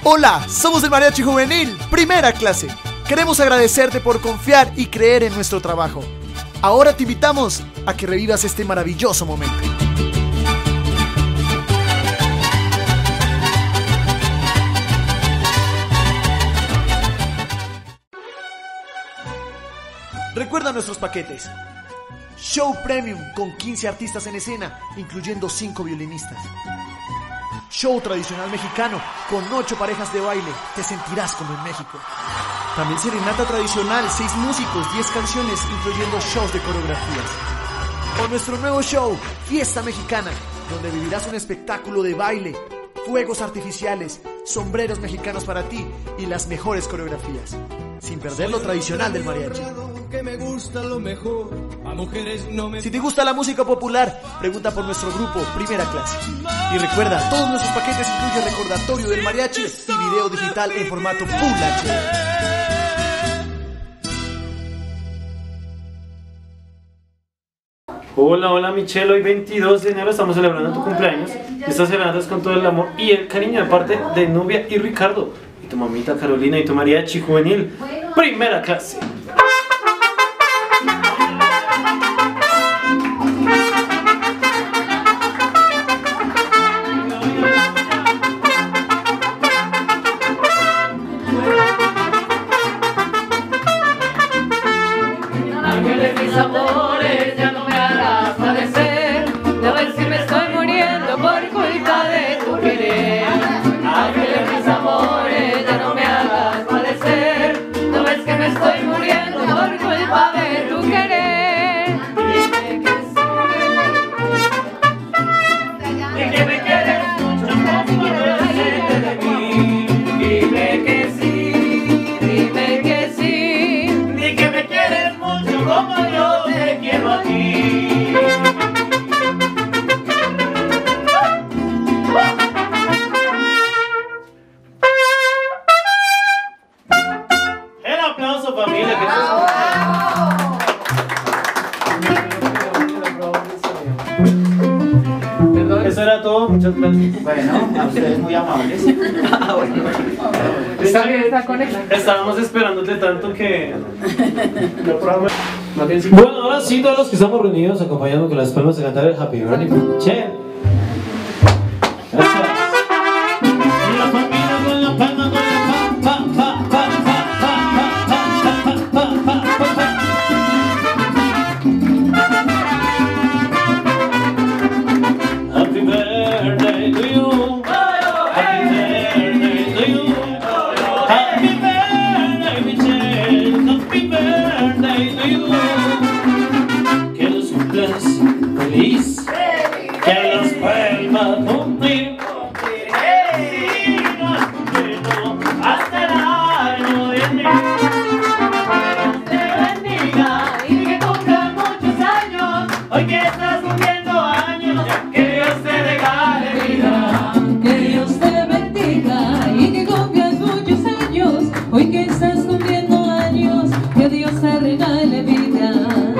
Hola, somos el Mariachi Juvenil, primera clase. Queremos agradecerte por confiar y creer en nuestro trabajo. Ahora te invitamos a que revivas este maravilloso momento. Recuerda nuestros paquetes. Show Premium con 15 artistas en escena, incluyendo 5 violinistas. Show tradicional mexicano con 8 parejas de baile, te sentirás como en México. También serenata tradicional, 6 músicos, 10 canciones, incluyendo shows de coreografías. O nuestro nuevo show, Fiesta Mexicana, donde vivirás un espectáculo de baile, fuegos artificiales, sombreros mexicanos para ti y las mejores coreografías, sin perder lo tradicional del mariachi. Si te gusta la música popular, pregunta por nuestro grupo Primera Clase. Y recuerda, todos nuestros paquetes incluyen recordatorio del mariachi y video digital en formato Full HD. Hola, hola Michelle, hoy 22 de enero estamos celebrando tu cumpleaños. Estás celebrando con todo el amor y el cariño de parte de Nubia y Ricardo, y tu mamita Carolina y tu Mariachi Juvenil, Primera Clase. Ángeles mis amores, ya no me hagas padecer, no ves que me estoy muriendo por culpa de tu querer. Ángeles mis amores, ya no me hagas padecer, no ves que me estoy muriendo por culpa de tu querer. Dime que sí, y que me quieres mucho como decirte de mí. Dime que sí, dime que sí, y que me quieres mucho como yo te quiero a ti. El aplauso, familia. Eso era todo, muchas gracias. Bueno, a ustedes muy amables. Está bien, está conectado. Estábamos esperándote tanto que... Bueno, ahora sí, todos los que estamos reunidos acompañando con las palmas de cantar el Happy Birthday for Michelle. Gracias. Con la familia, con la palma, con la pa, pa, pa, pa, pa, pa, pa, pa, pa, pa, pa. Happy birthday to you. Happy birthday to you. Happy birthday, Michelle. Happy birthday to you. Que los cumplas feliz. Que los vuelva a cumplir. Hasta el año 10.000. Te bendiga y que cumplas muchos años. Hoy que estás cumpliendo años, que Dios te regale vida. Que Dios te bendiga y que cumplas muchos años. Hoy que estás cumpliendo años, que Dios te regale vida.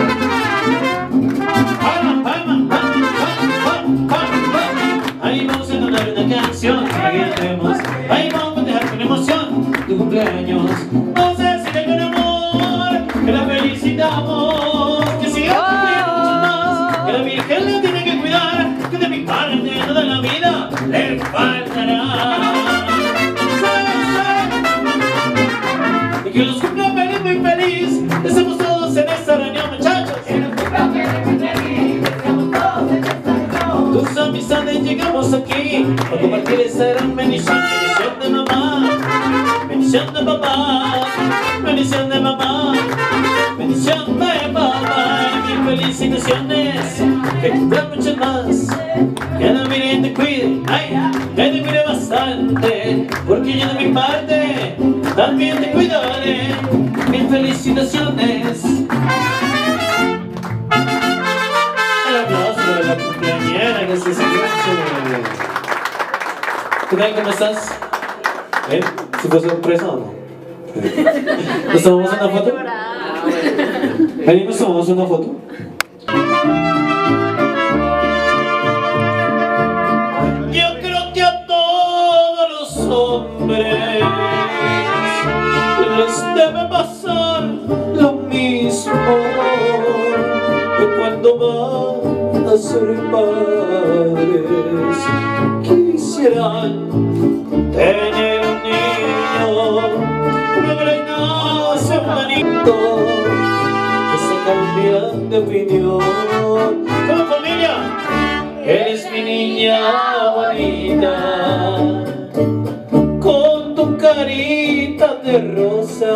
Palma, palma, palma, palma, palma. Ahí vamos a cantar una canción para que entremos. Ahí vamos a dejar con emoción tu cumpleaños. Vamos a decirle con amor que la felicitamos, que siga cumpliendo muchos más, que la Virgen le tiene que cuidar, que de mi parte toda la vida le faltará. Y que los cumpla feliz, muy feliz. Estamos todos en esta reunión, muchachos. Tus amistades llegamos aquí a compartir esta gran bendición. Bendición de mamá, bendición de papá, bendición de mamá, bendición de papá. Y mil felicitaciones, que cumplan muchas más. Que la Virgen te cuide, ay, que te cuide bastante, porque yo de mi parte también te cuidaré. Mil felicitaciones. El aplauso de la cumpleañera que se escucha. ¿Qué tal? ¿Cómo estás? ¿Si fue sorpresa o no? ¿Nos tomamos una foto? ¿Ahí nos tomamos una foto? Yo creo que a todos los hombres van a ser padres, quisieran tener un niño, pero le nace un manito que se cambian de opinión. ¡Como familia! Eres mi niña bonita, con tu carita de rosa.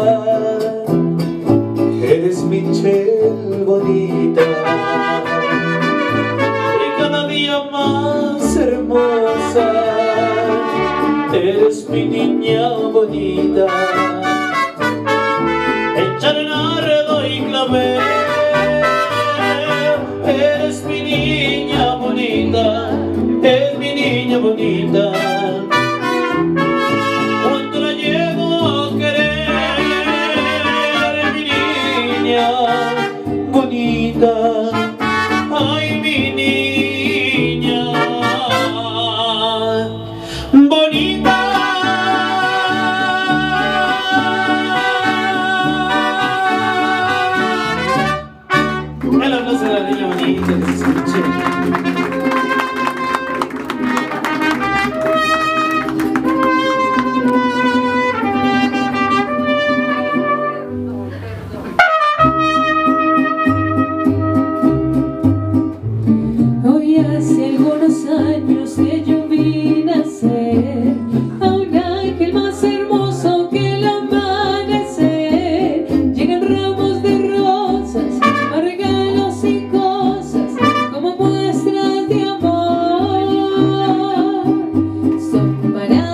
Eres Michelle bonita, y cada día más hermosa. Eres mi niña bonita, hecha de nardo y clavel. Eres mi niña bonita, es mi niña bonita. Cuánto la llevo a querer, mi niña bonita. Ay, mi niña bonita. El abrazo de la niña bonita que se escuche. Hoy hace algunos años que yo vi nacer a un ángel más hermoso que el amanecer. Llegan ramos de rosas, más regalos y cosas como muestras de amor. Son para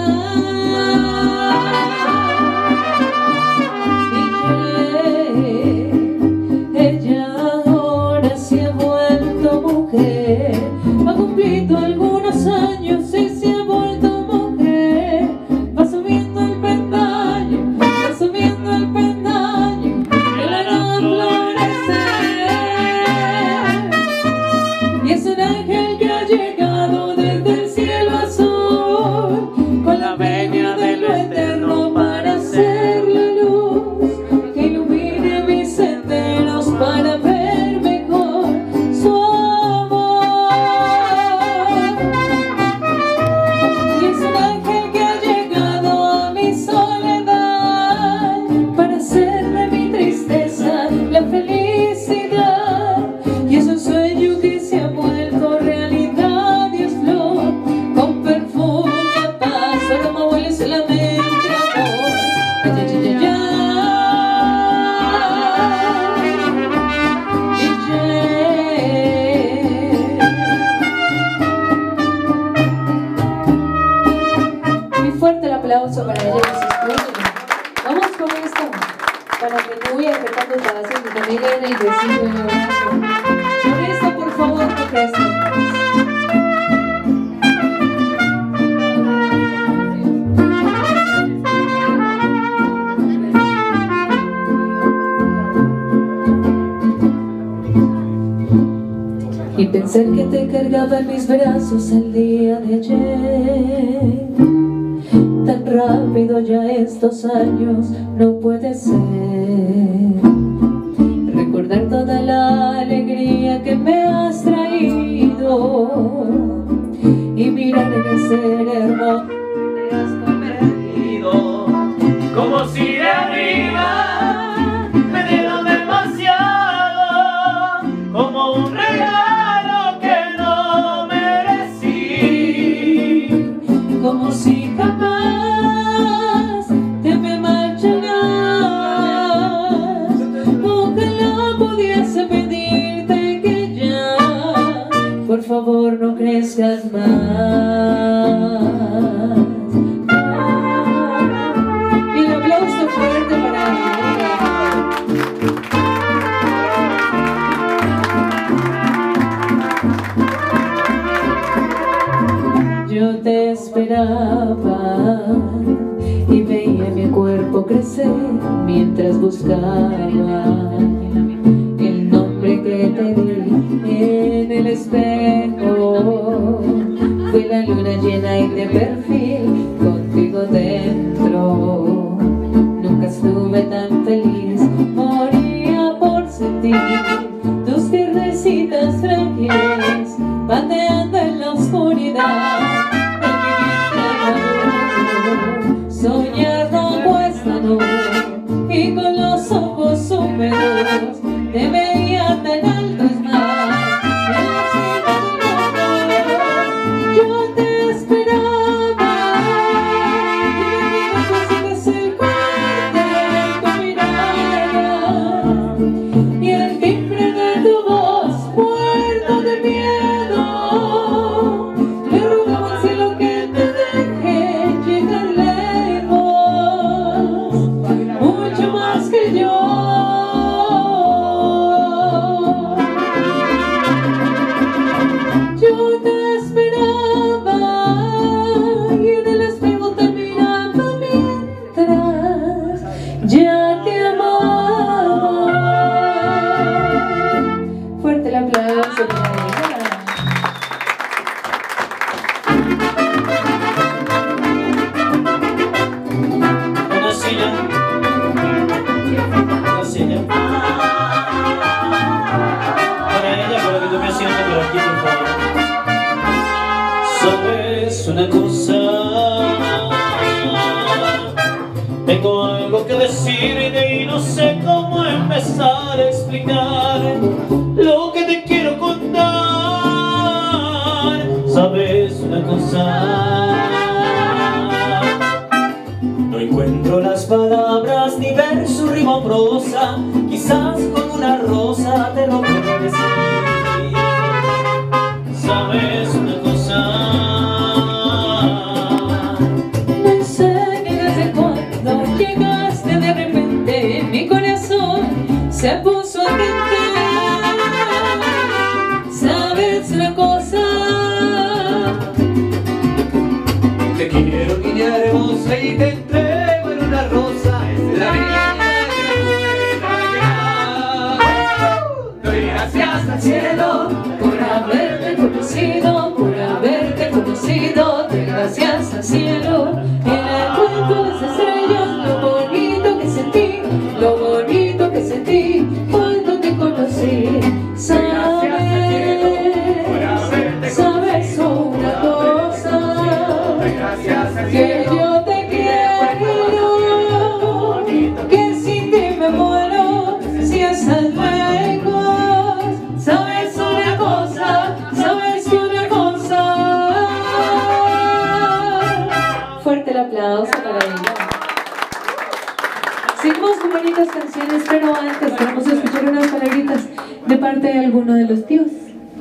ella ahora se ha vuelto mujer. Ha cumplido algunos años y se ha vuelto mujer. Va subiendo el pendaño, va subiendo el pendaño, que la hará florecer. Y es un ángel que ha llegado desde el cielo azul, con la venia de lo eterno para hacer la luz que ilumine mis senderos para ver mejor su amor. Y es un ángel que ha llegado a mi soledad para hacer de mi tristeza la felicidad. Y es un sueño que se ha vuelto realidad y es flor con perfume a paz. Solo me huele solamente amor. Ay, ay, ay, ay, ay. Muy fuerte el aplauso para ella que se escucha. Vamos con esto para que no voy apretando el corazón y también le den el besito en el brazo. Con esto, por favor, no crezcan. Y pensar que te cargaba en mis brazos el día de ayer. Tan rápido ya estos años no puede ser. Recordar toda la alegría que me has traído y mirar en el ser hermoso que te has convertido. Como si de arriba me dieron demasiado, como un regalo que no merecí. Como si jamás te me marcharás. Ojalá pudiese pedirte que ya, por favor, no crezcas más. Y un aplauso fuerte para ella. Yo te esperaba y veía mi cuerpo crecer mientras buscaba el nombre que te di en el espejo. Fui la luna llena y de perfil contigo dentro. Nunca estuve tan feliz, moría por sentir tus piernecitas decirte y no sé cómo empezar a explicar lo que te quiero contar. ¿Sabes una cosa? No encuentro las palabras ni verso, rima o prosa, quizás con una rosa te lo puedo decir. ¿Sabes una cosa? No sé ni desde cuándo llegaste de repente, mi corazón se puso a cantar. ¿Sabes una cosa? Te quiero guiñar hermosa y te entrego en una rosa. La vida que doy gracias al cielo Por haberte conocido, doy gracias al cielo. En el cuento de las estrellas, lo bonito que sentí cuando te conocí. Sabes una cosa, que yo te quiero, que sin ti me muero, si estás lejos. Sabes una cosa, fuerte el aplauso para ella. Seguimos con bonitas canciones, pero antes queremos escuchar unas palabritas de parte de alguno de los tíos.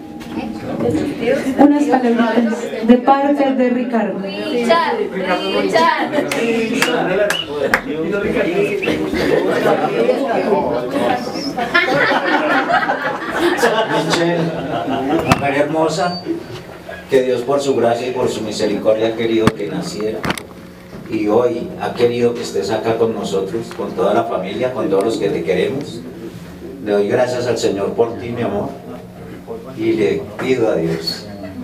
Unas palabritas de parte de Ricardo. Michelle, María hermosa, que Dios por su gracia y por su misericordia ha querido que naciera. Y hoy ha querido que estés acá con nosotros, con toda la familia, con todos los que te queremos. Le doy gracias al Señor por ti, mi amor. Y le pido a Dios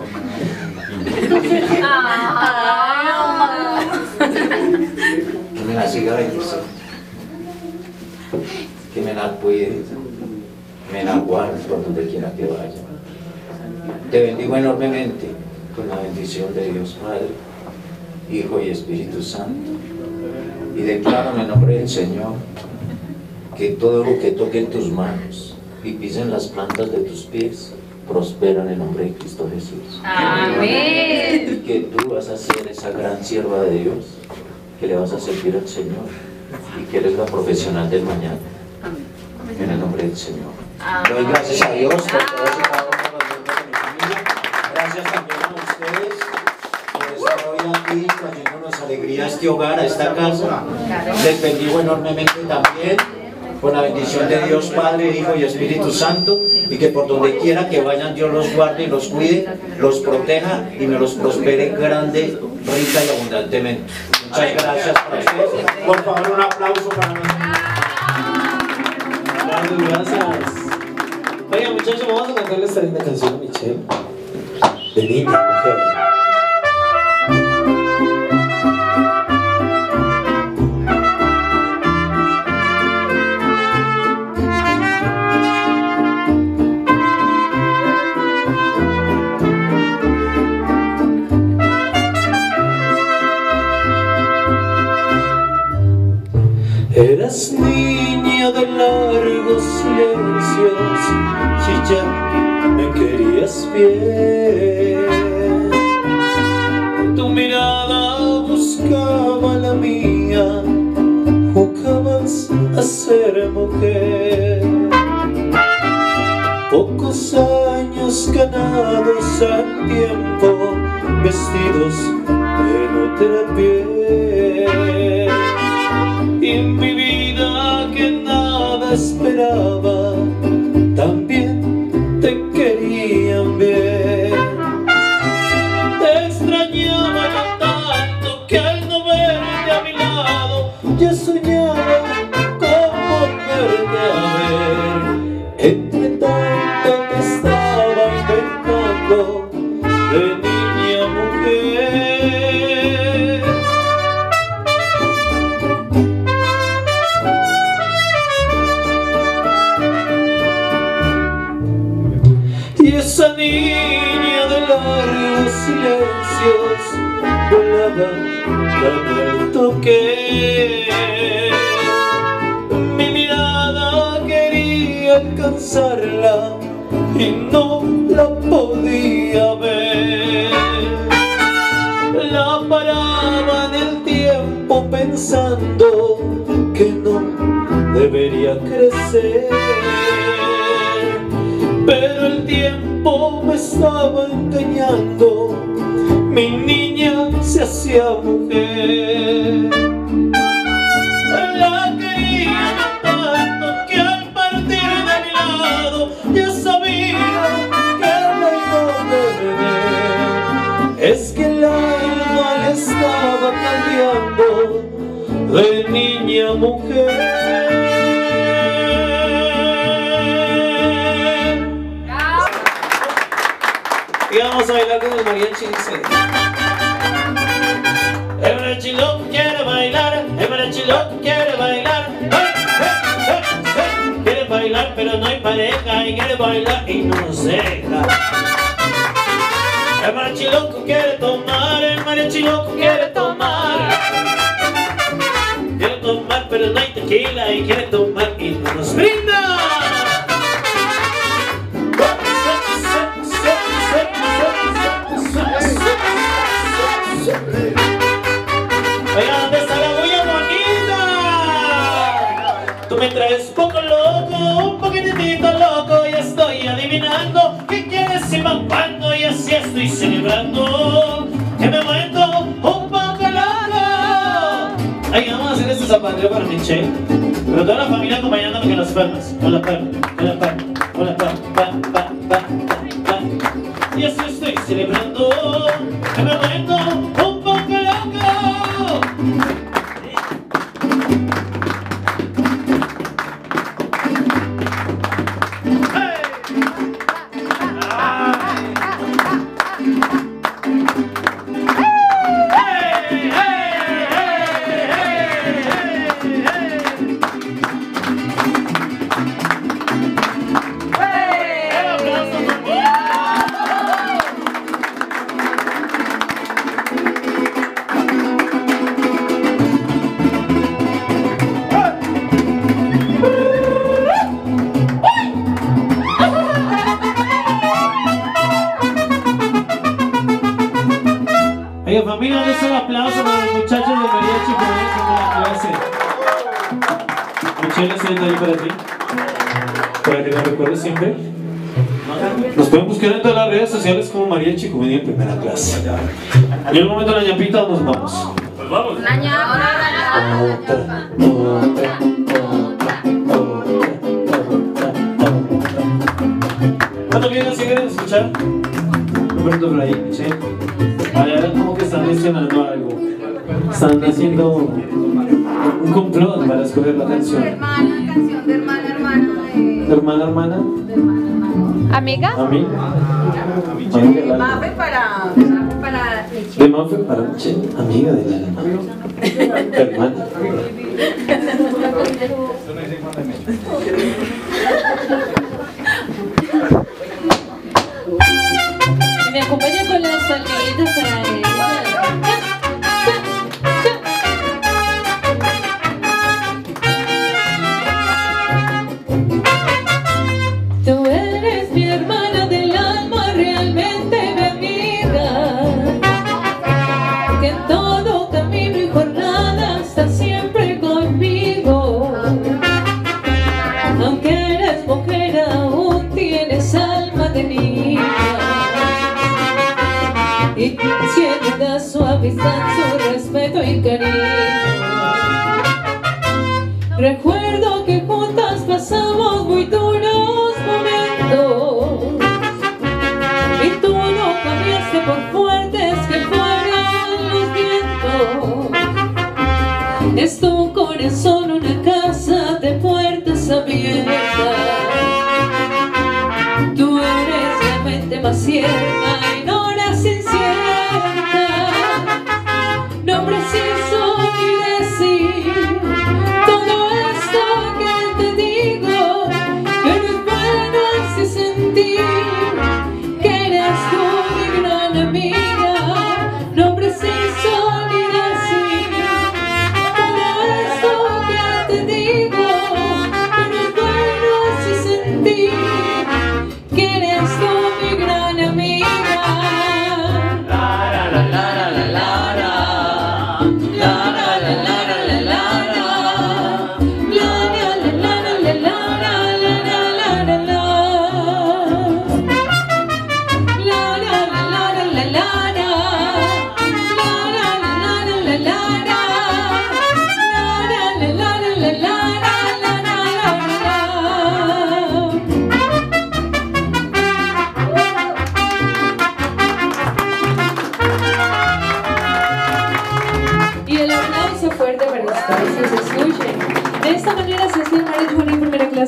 que me la siga bendiciendo, que me la cuide, me la guarde por donde quiera que vaya. Te bendigo enormemente con la bendición de Dios Padre, Hijo y Espíritu Santo, y declaro en el nombre del Señor que todo lo que toque en tus manos y pisen las plantas de tus pies prospera en el nombre de Cristo Jesús. Amén. Y que tú vas a ser esa gran sierva de Dios, que le vas a servir al Señor y que eres la profesional del mañana. En el nombre del Señor. Le doy gracias a Dios por todos y cada uno de los miembros de mi familia. Gracias también a ustedes por estar hoy aquí trayéndonos alegría a este hogar, a esta casa. Les bendigo enormemente también con la bendición de Dios Padre, Hijo y Espíritu Santo, y que por donde quiera que vayan Dios los guarde y los cuide, los proteja y me los prospere grande, rica y abundantemente. Muchas gracias para ustedes. Por favor, un aplauso para nosotros. Gracias. Oiga, muchachos, vamos a cantarle esta linda canción a Michelle, de niña, mujer. Eras niña de largos silencios y ya me querías bien. Tu mirada buscaba la mía, jugabas a ser mujer. Pocos años ganados al tiempo, vestidos en otra piel. Y en mi vida que nada esperaba, también te querían bien. Te extrañaba yo tanto que al no verte a mi lado, ya soñaba con volverte a ver. Entre tanto te estaba inventando de niña a mujer. Y esa niña de largos silencios volaba tan alto que alcanzarla y no la podía ver. La paraba en el tiempo pensando que no debería crecer, pero el tiempo me estaba engañando, mi niña se hacía mujer. La quería tanto que al partir de mi lado ya sabía que me iba a perder. Es que el alma le estaba cambiando de niña a mujer. Y vamos a bailar con el mariachi, dice. El mariachi loco quiere bailar, el mariachi loco quiere bailar. Quiere bailar pero no hay pareja y quiere bailar y no nos deja. El mariachi loco quiere tomar, el mariachi loco quiere tomar. Quiere tomar pero no hay tequila y quiere tomar y no nos brinda. Oiga, ¿dónde está la bulla bonita? Tú me traes un poco loco, un poquitito loco, y estoy adivinando qué quieres y pa' cuándo, y así estoy celebrando que me vuelto un poco loco. Ay, vamos a hacer este zapateo para Michelle, pero toda la familia acompañándome con las palmas, con la palma, con la palma, con la palma, pa, pa, pa, pa, pa. Y así estoy celebrando que me vuelto un poco loco. Oiga, familia, les un aplauso para los muchachos de mariachi que vienen con la clase. Michelle, estoy ahí para ti, para que lo recuerdes siempre. Nos pueden buscar en todas las redes sociales como Mariachi Comedia en Primera Clase. En un momento la ñapita nos vamos. Pues vamos. La ñapa. ¿Cuánto vienen? ¿Sí quieren escuchar? Roberto por ahí, Michelle. Allá como que están mencionando algo. Están haciendo un complot para escoger la canción. Hermana, canción de hermana, Hermana, hermana. ¿Amiga? ¿A mí? Mafe para De Mafe para Michelle, amiga del alma. Hermana. Me acompaña con las salguitas para ella. Tú eres mi hermana del alma, realmente mi amiga, que en todo camino y jornada estás siempre conmigo. Aunque eres mujer, aún tienes alma de niña, y siempre das suavizar su respeto y cariño. Recuerdo que juntas pasamos muy duros momentos, y tú no cambiaste por fuertes que fueran los vientos. Es tu corazón una casa de puertas abiertas. Tú eres la mente más cierta y no la incierta. No preciso ni decir todo esto que te digo, pero es bueno así sentir que eres tú mi gran amiga. No preciso ni decir todo esto que te digo, pero es bueno así sentir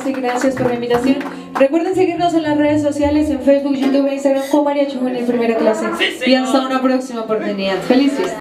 clase, gracias por la invitación. Recuerden seguirnos en las redes sociales, en Facebook, YouTube e Instagram como Mariachi Juvenil Primera Clase. Y hasta una próxima oportunidad. ¡Feliz fiesta!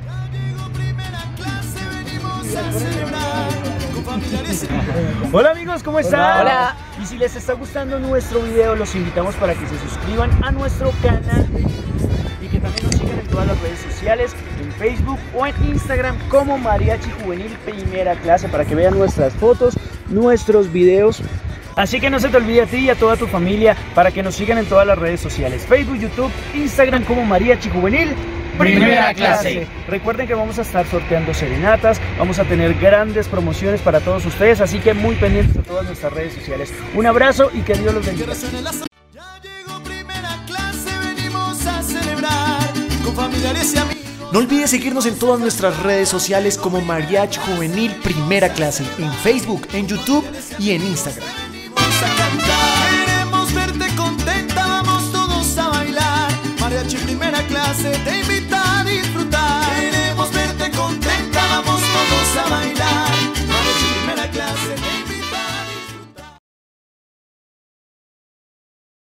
Hola amigos, ¿cómo están? Hola. Y si les está gustando nuestro video, los invitamos para que se suscriban a nuestro canal y que también nos sigan en todas las redes sociales, en Facebook o en Instagram como Mariachi Juvenil Primera Clase, para que vean nuestras fotos, nuestros videos. Así que no se te olvide a ti y a toda tu familia para que nos sigan en todas las redes sociales, Facebook, YouTube, Instagram como Mariachi Juvenil Primera Clase. Recuerden que vamos a estar sorteando serenatas, vamos a tener grandes promociones para todos ustedes, así que muy pendientes de todas nuestras redes sociales. Un abrazo y que Dios los bendiga. Ya llegó Primera Clase, venimos a celebrar con familiares y amigos. No olvides seguirnos en todas nuestras redes sociales como Mariachi Juvenil Primera Clase, en Facebook, en YouTube y en Instagram. Queremos verte contenta, vamos todos a bailar. Mariachi Primera Clase te invita a disfrutar. Queremos verte contenta, vamos todos a bailar.